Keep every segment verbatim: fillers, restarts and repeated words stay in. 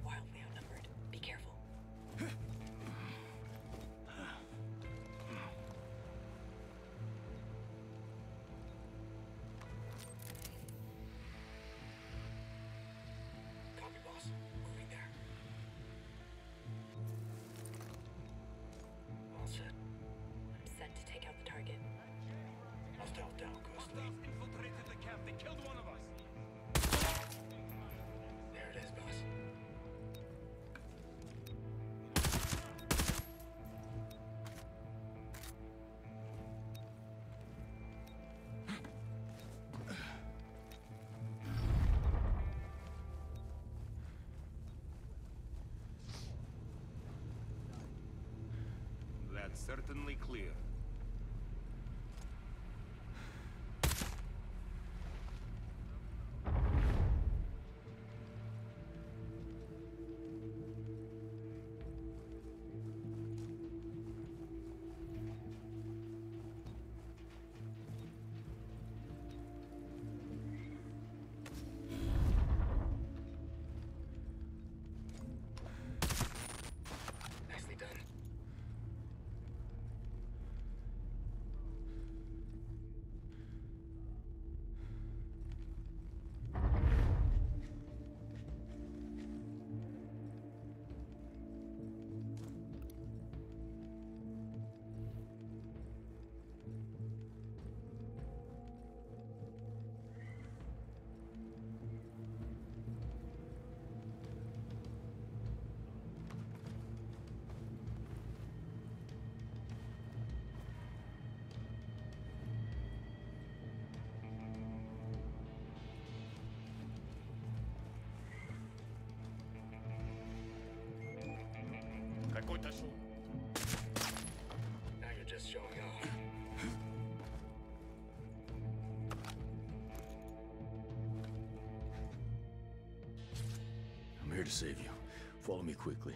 wildly outnumbered. Be careful. Copy, boss. Moving there. All set. I'm set to take out the target. Hostile down, Ghost. Hostiles infiltrated the camp. They killed one of us. There it is, boss. That's certainly clear. Nicely done. Какой-то шум. Now you're just showing off. I'm here to save you. Follow me quickly.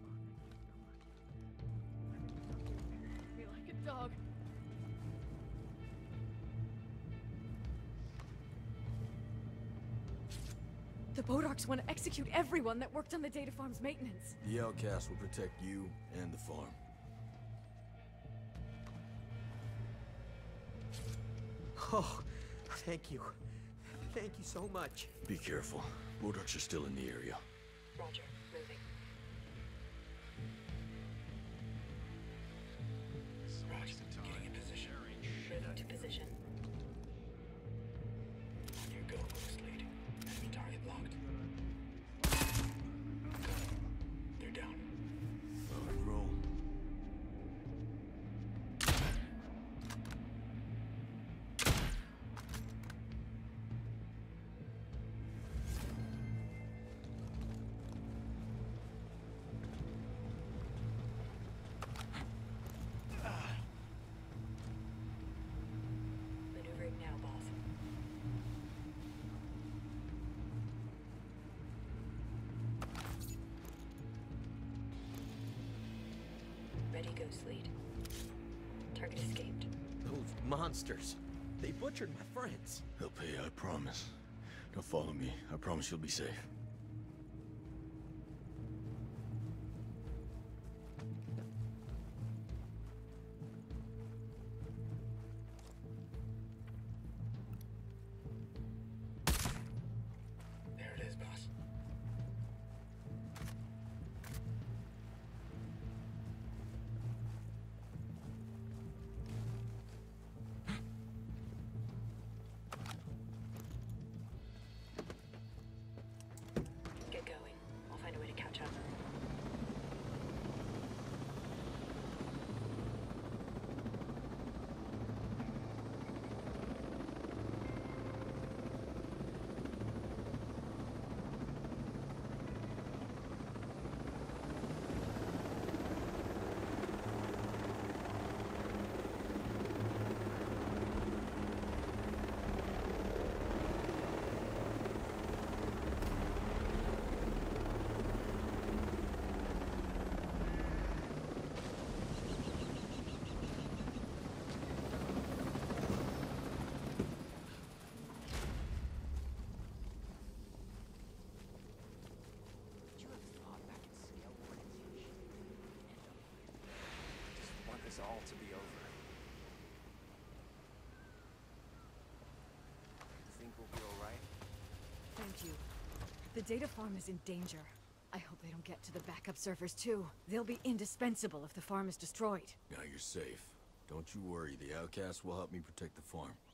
Me like a dog. The Bodarks want to execute everyone that worked on the data farm's maintenance. The Outcast will protect you and the farm. Oh, thank you. Thank you so much. Be careful. Bodarks are still in the area. Roger. Moving. Roger. Getting in position. Moving to position. On your go, Ghost Lead. Enemy target locked. They're down. All right, roll. Maneuvering now, boss. Ready, Ghost Lead. Target escaped. Those monsters. They butchered my friends. They'll pay, I promise. Now follow me. I promise you'll be safe. There it is, boss. The data farm is in danger. I hope they don't get to the backup servers too. They'll be indispensable if the farm is destroyed. Now you're safe. Don't you worry, the outcast will help me protect the farm.